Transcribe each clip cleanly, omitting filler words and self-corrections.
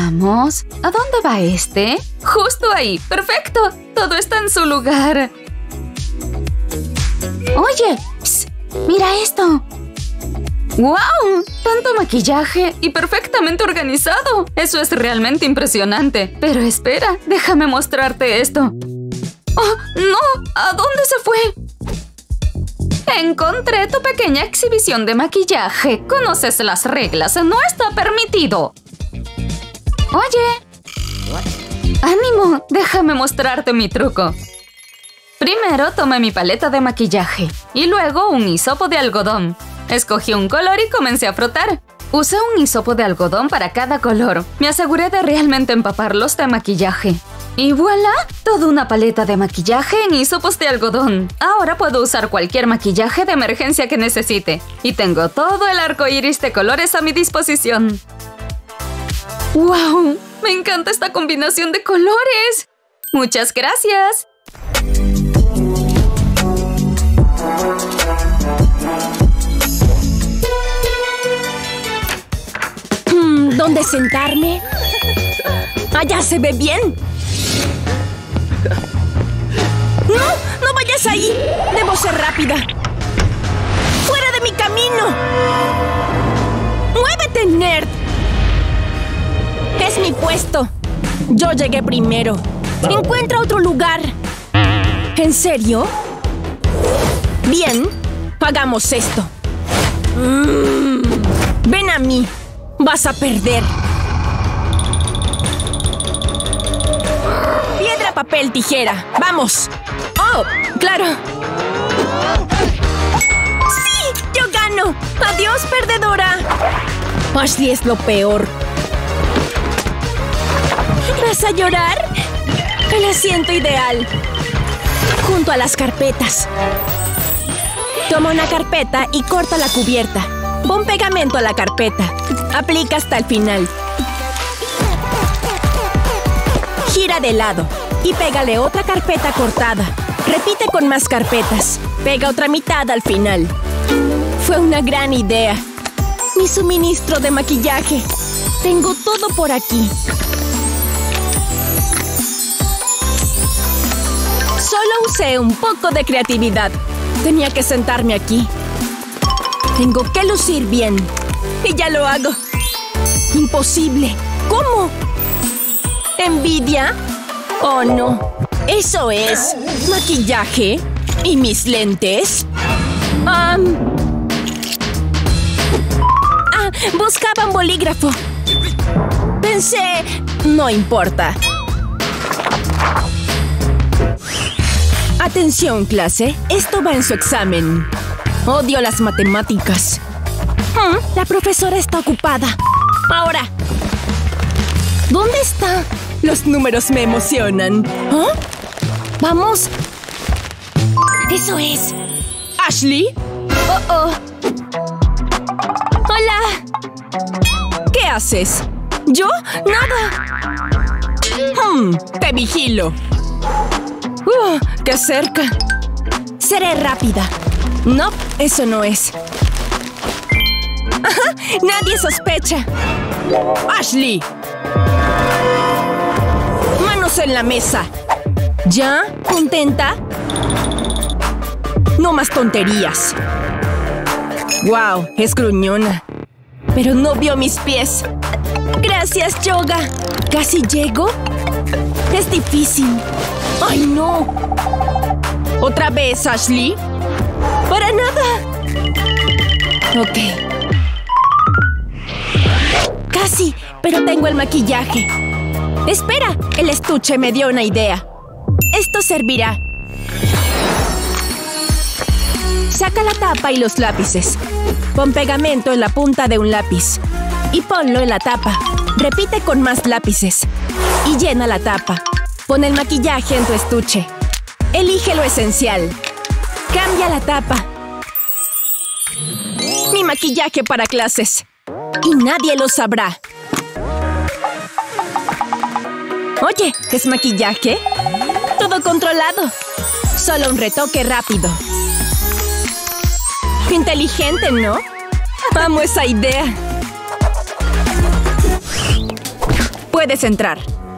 Veamos. ¿A dónde va este? ¡Justo ahí! ¡Perfecto! Todo está en su lugar. Oye, psst, mira esto. ¡Wow! ¡Tanto maquillaje! ¡Y perfectamente organizado! Eso es realmente impresionante. Pero espera, déjame mostrarte esto. ¡Oh, no! ¿A dónde se fue? Encontré tu pequeña exhibición de maquillaje. Conoces las reglas. No está permitido. Oye. ¡Ánimo! Déjame mostrarte mi truco. Primero tomé mi paleta de maquillaje y luego un hisopo de algodón. Escogí un color y comencé a frotar. Usé un hisopo de algodón para cada color. Me aseguré de realmente empaparlos de maquillaje. Y ¡voilá! Toda una paleta de maquillaje en hisopos de algodón. Ahora puedo usar cualquier maquillaje de emergencia que necesite. Y tengo todo el arco iris de colores a mi disposición. ¡Wow! ¡Me encanta esta combinación de colores! ¡Muchas gracias! ¿Dónde sentarme? ¡Allá se ve bien! ¡No! ¡No vayas ahí! ¡Debo ser rápida! ¡Fuera de mi camino! ¡Muévete, nerd! ¡Es mi puesto! Yo llegué primero. ¡Encuentra otro lugar! ¿En serio? Bien, hagamos esto. Ven a mí. Vas a perder. Piedra, papel, tijera. ¡Vamos! ¡Oh! ¡Claro! ¡Sí! ¡Yo gano! ¡Adiós, perdedora! Ashley es lo peor. ¿Vas a llorar? El asiento ideal. Junto a las carpetas. Toma una carpeta y corta la cubierta. Pon pegamento a la carpeta. Aplica hasta el final. Gira de lado y pégale otra carpeta cortada. Repite con más carpetas. Pega otra mitad al final. Fue una gran idea. Mi suministro de maquillaje. Tengo todo por aquí. Solo usé un poco de creatividad. Tenía que sentarme aquí. Tengo que lucir bien. Y ya lo hago. Imposible. ¿Cómo? ¿Envidia? Oh, no. Eso es maquillaje. ¿Y mis lentes? Buscaba un bolígrafo. Pensé... No importa. Atención, clase. Esto va en su examen. Odio las matemáticas. La profesora está ocupada. Ahora. ¿Dónde está? Los números me emocionan. ¿Ah? ¡Vamos! ¡Eso es! ¿Ashley? ¡Oh! ¡Hola! ¿Qué haces? ¿Yo? ¡Nada! Te vigilo. ¡Qué cerca! Seré rápida. No, eso no es. ¡Ajá! ¡Nadie sospecha! ¡Ashley! ¡Manos en la mesa! ¿Ya? ¿Contenta? No más tonterías. ¡Wow! Es gruñona. Pero no vio mis pies. ¡Gracias, Yoga! ¿Casi llego? Es difícil. ¡Ay, no! ¿Otra vez, Ashley? ¡Para nada! Ok. Casi, pero tengo el maquillaje. ¡Espera! El estuche me dio una idea. Esto servirá. Saca la tapa y los lápices. Pon pegamento en la punta de un lápiz. Y ponlo en la tapa. Repite con más lápices. Y llena la tapa. Pon el maquillaje en tu estuche. Elige lo esencial. Cambia la tapa. Mi maquillaje para clases. Y nadie lo sabrá. Oye, ¿es maquillaje? Todo controlado. Solo un retoque rápido. Inteligente, ¿no? Amo esa idea. Puedes entrar.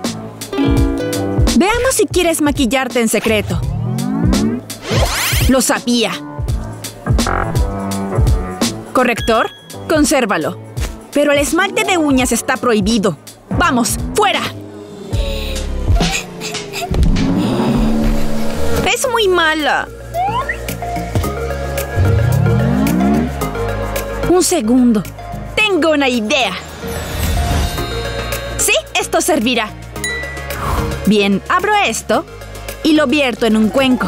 Veamos si quieres maquillarte en secreto. Lo sabía. ¿Corrector? Consérvalo. Pero el esmalte de uñas está prohibido. ¡Vamos, fuera! Es muy mala. Un segundo. Tengo una idea. Sí, esto servirá. Bien, abro esto y lo vierto en un cuenco.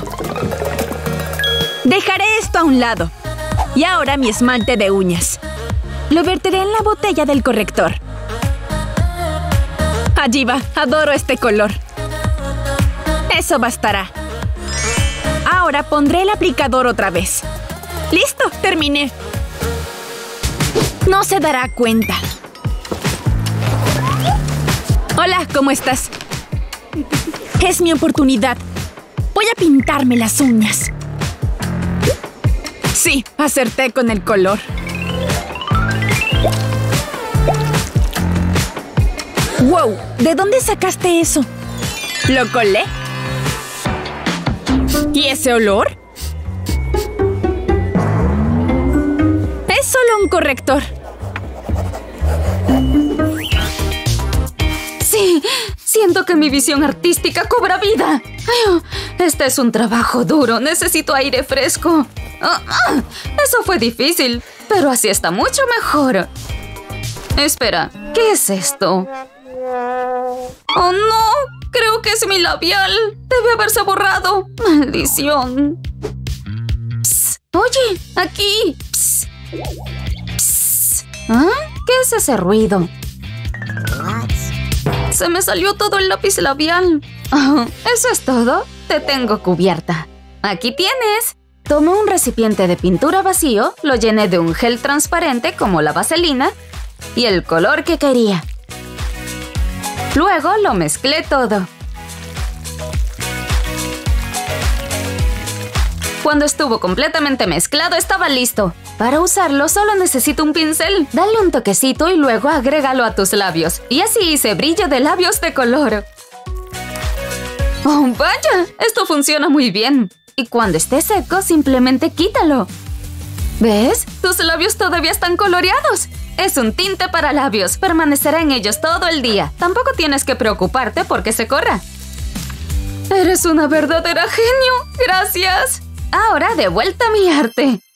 Dejaré esto a un lado. Y ahora mi esmalte de uñas. Lo verteré en la botella del corrector. Allí va, adoro este color. Eso bastará. Ahora pondré el aplicador otra vez. ¡Listo! Terminé. No se dará cuenta. Hola, ¿cómo estás? Es mi oportunidad. Voy a pintarme las uñas. Sí, acerté con el color. ¡Wow! ¿De dónde sacaste eso? ¿Lo colé? ¿Y ese olor? Es solo un corrector. Sí, siento que mi visión artística cobra vida. Ay, este es un trabajo duro. Necesito aire fresco. Eso fue difícil, pero así está mucho mejor. Espera, ¿qué es esto? ¡Oh, no! Creo que es mi labial. Debe haberse borrado. ¡Maldición! Psst. Oye, aquí. Psst. Psst. ¿Ah? ¿Qué es ese ruido? Se me salió todo el lápiz labial. Oh, ¿eso es todo? Te tengo cubierta. Aquí tienes. Tomé un recipiente de pintura vacío, lo llené de un gel transparente como la vaselina y el color que quería. Luego lo mezclé todo. Cuando estuvo completamente mezclado, estaba listo. Para usarlo, solo necesito un pincel. Dale un toquecito y luego agrégalo a tus labios. Y así hice brillo de labios de color. ¡Oh, vaya! Esto funciona muy bien. Y cuando esté seco, simplemente quítalo. ¿Ves? Tus labios todavía están coloreados. Es un tinte para labios. Permanecerá en ellos todo el día. Tampoco tienes que preocuparte porque se corra. ¡Eres una verdadera genio! ¡Gracias! Ahora de vuelta a mi arte.